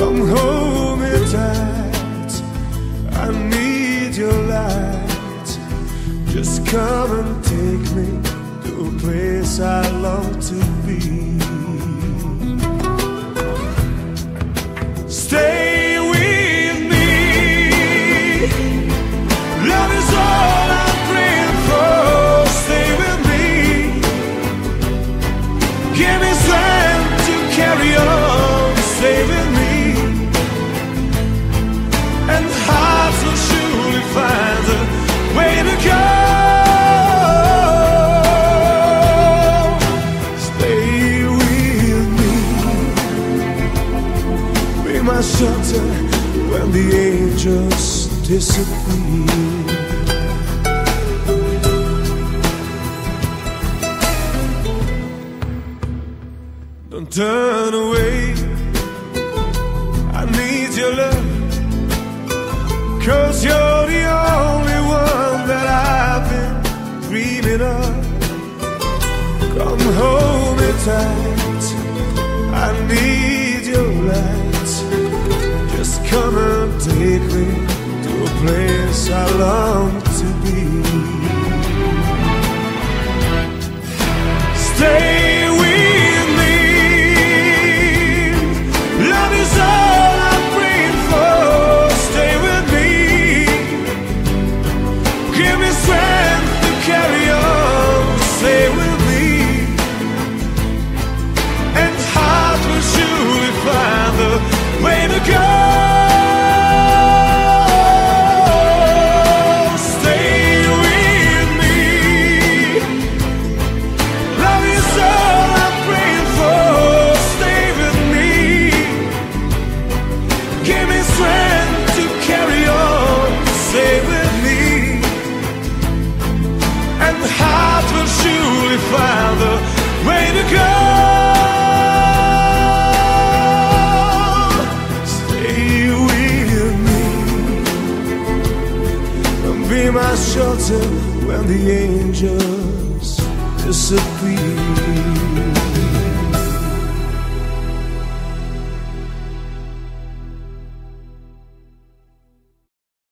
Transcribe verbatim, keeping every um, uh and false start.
Come hold me tight, I need your light. Just come and take me to a place I long to be. Stay with me, love is all I'm praying for. Stay with me, give me strength to carry on. Stay with me, and hearts will surely find a way to go. Stay with me, be my shelter when the angels disappear. Don't turn away, I need your love, 'cause you're the only one that I've been dreaming of. Come hold me tight, I need your light. Just come and take me to a place I long to be. Stay with me, love is all I'm praying for. Stay with me, give me strength to carry on. Stay with me, and heart will surely find the way to go. Stay with me, love is all I'm praying for. Stay with me, give me strength to carry on. Stay with me, and the heart will surely find the way to go. Stay with me, and be my shelter when the angels disappear.